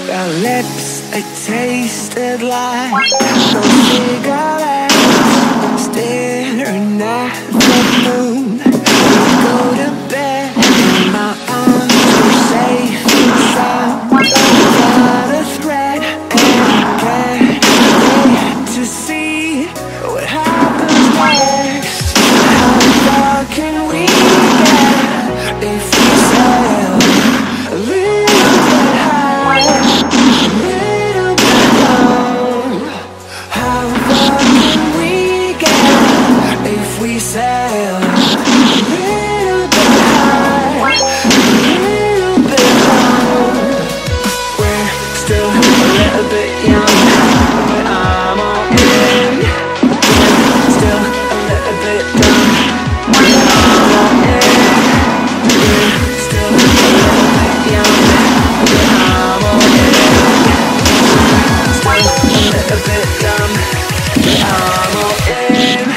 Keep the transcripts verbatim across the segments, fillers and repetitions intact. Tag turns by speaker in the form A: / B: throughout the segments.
A: Our lips, they tasted like those cigarettes, staring at the moon. We go to bed, and my arms were safe and sound, without a threat, and can't wait to see what happens next. How far can we get if we sail a little bit high, a little bit low? How far can we get if we sail a little bit high, a little bit low? We're still a little bit young, but I'm all in. We're still a little bit dumb, but I'm all in. We're still a little bit young, but I'm all in. Still a little bit dumb, but I'm all in.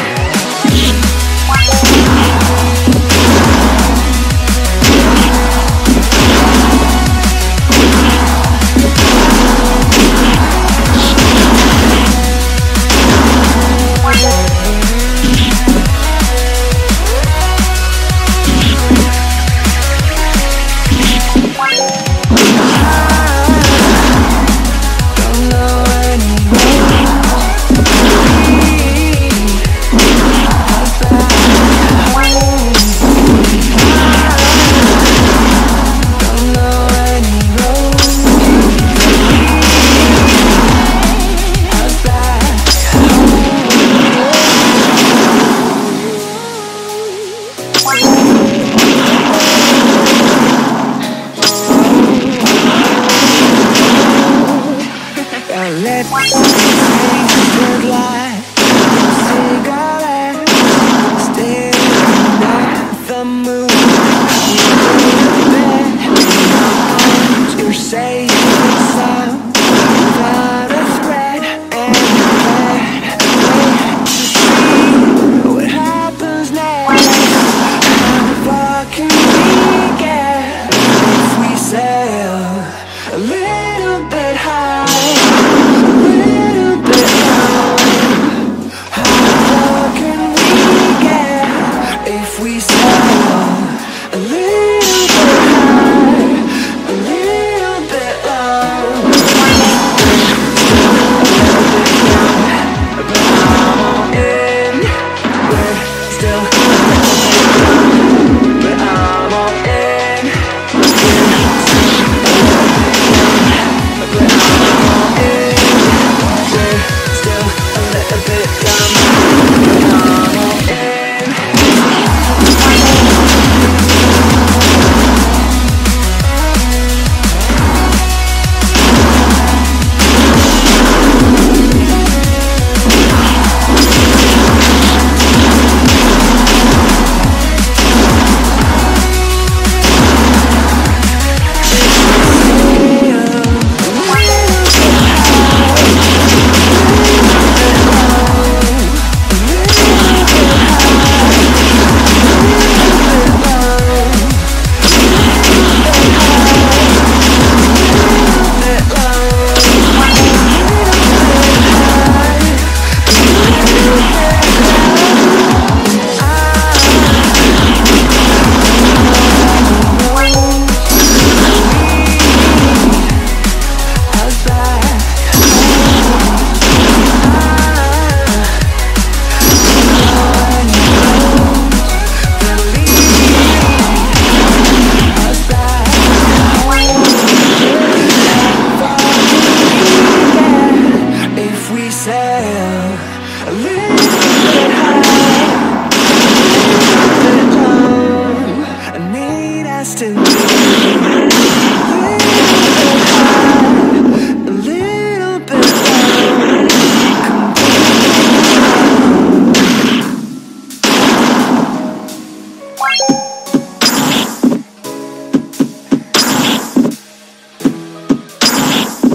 A: Let's tasted like cigarettes, staring at the moon. You're safe and sound, without a threat, and can't wait to see what happens next. How far can we get if we sail